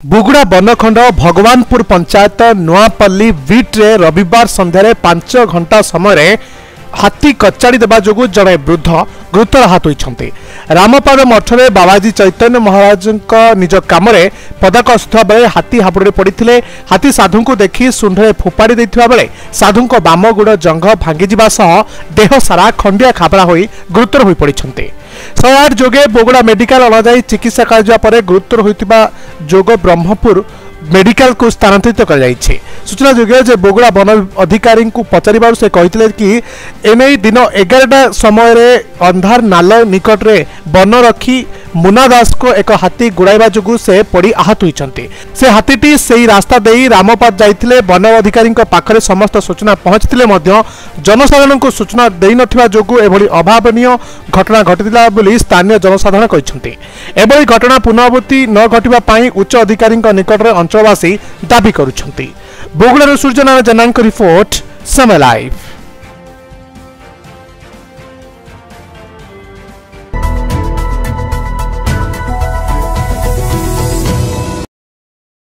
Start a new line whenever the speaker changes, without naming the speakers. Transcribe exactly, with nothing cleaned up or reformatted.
बुगुड़ा बनखंड भगवानपुर पंचायत नुआपल्ली बीट्रे रविवार संध्यारे पांच घंटा समय हाथी कचाड़ी देवा जोगु जड़े वृद्ध गुरुतर आहत होइछन्ते। रामपाद मठरे बाबाजी चैतन्य महाराज निज काम पदाक आसुवा बेले हाथी हाबुड़े पड़ते हाथी साधु को देखि सुंढे फोपाड़ी देथिबा बेले साधु बाम गुड़ जंघ भांगी जिबा सह देह सारा खंडिया खाबरा होई गुरुतर होई पड़िछन्ते। शहे आठ जोगे बोगुड़ा मेडिकल अणाई चिकित्सा कर गुरुतर होइतिबा जोग ब्रह्मपुर मेडिकल को स्थानांतरित कर जाइछे। सूचना जोगे जे बोगुड़ा वन अधिकारी को पचारिबार से कहिथिले कि एने दिन एगारटा समय रे अंधार नाल निकट रे वन रखी मुना दास को एक हाथी गुड़ाइबा जोगु से पड़ी आहत होइछन्ते। से हाथीटी सेही रास्ता देई रामपाद जाइथिले। वन अधिकारी पाखरे समस्त सूचना पहुंचथिले मध्य जनसाधारण को सूचना देई नथिबा जोगु एभली अभावनीय घटना घटिला बोली स्थानीय जनसाधारण कहिछन्ते। एभली घटना पुनरावृत्ति न घटिबा पई उच्च अधिकारी निकट रे अंचलवासी दाबी करुछन्ते। बोगुड़ार सूर्यनारायण जनांक रिपोर्ट समय लाइव।